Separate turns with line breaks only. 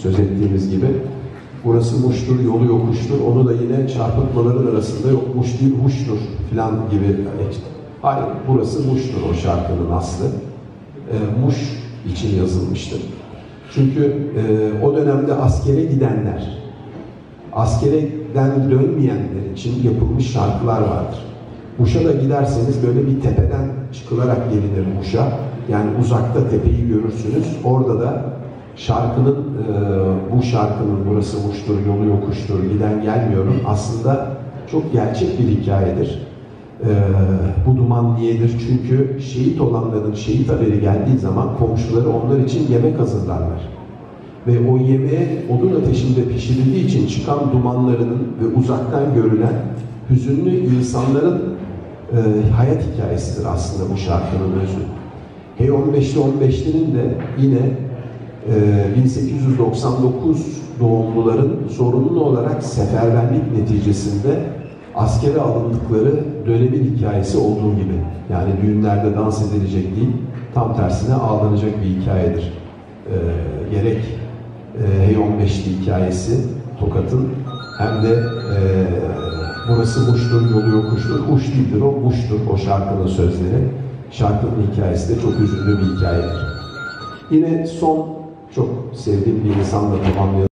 söz ettiğimiz gibi. Burası Muş'tur, yolu yokuştur. Onu da yine çarpıtmaların arasında yok Muş değil Huş'tur falan gibi. Hayır, burası Muş'tur o şarkının aslı. Muş için yazılmıştır. Çünkü o dönemde askere gidenler, askerden dönmeyenler için yapılmış şarkılar vardır. Muş'a da giderseniz böyle bir tepeden çıkılarak gelinir Muş'a. Yani uzakta tepeyi görürsünüz. Orada da şarkının, bu şarkının burası Muş'tur, yolu yokuştur, giden gelmiyorum aslında çok gerçek bir hikayedir. Bu duman niyedir? Çünkü şehit olanların şehit haberi geldiği zaman komşuları onlar için yemek hazırlarlar. Ve o yemeğe odun ateşinde pişirildiği için çıkan dumanlarının ve uzaktan görülen hüzünlü insanların hayat hikayesidir aslında bu şarkının özü. Hey 15'li 15'lerin de yine 1899 doğumluların zorunlu olarak seferberlik neticesinde askere alındıkları dönemin hikayesi olduğu gibi. Yani düğünlerde dans edilecek değil, tam tersine ağlanacak bir hikayedir. Gerek Hey 15'li hikayesi Tokat'ın hem de burası Muş'tur, yolu yokuştur. Huş değildir o, Muş'tur o şarkının sözleri. Şarkının hikayesi de çok üzüldüğü bir hikayedir. Yine son çok sevdiğim bir insanla tamamlayalım.